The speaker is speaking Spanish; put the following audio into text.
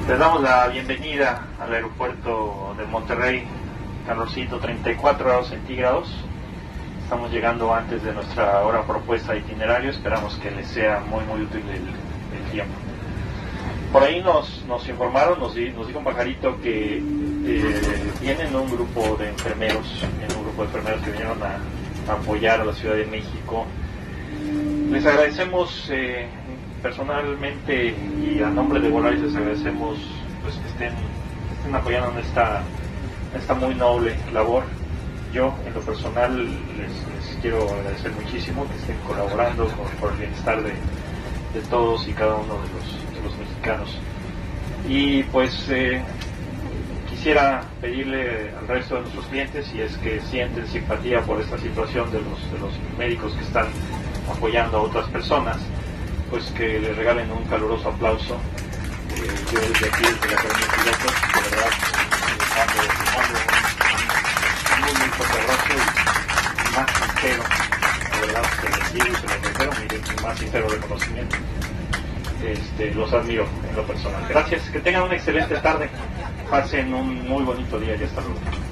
Les damos la bienvenida al aeropuerto de Monterrey, calorcito, 34 grados centígrados. Estamos llegando antes de nuestra hora propuesta de itinerario. Esperamos que les sea muy útil el tiempo. Por ahí nos informaron, nos dijo un pajarito que tienen un grupo de enfermeros, que vinieron a apoyar a la Ciudad de México. Les agradecemos personalmente y a nombre de Volaris les agradecemos pues, que estén apoyando en esta muy noble labor. Yo en lo personal les quiero agradecer muchísimo que estén colaborando por el bienestar de todos y cada uno de los mexicanos. Y pues quisiera pedirle al resto de nuestros clientes, si es que sienten simpatía por esta situación de los médicos que están apoyando a otras personas, pues que le regalen un caluroso aplauso. Yo desde aquí, desde la Academia de Pilotos, de verdad, mando un muy fuerte abrazo y más sincero, de verdad, se les digo y se les reitero, mi más sincero reconocimiento. Los admiro en lo personal. Gracias, que tengan una excelente tarde, pasen un muy bonito día y hasta luego.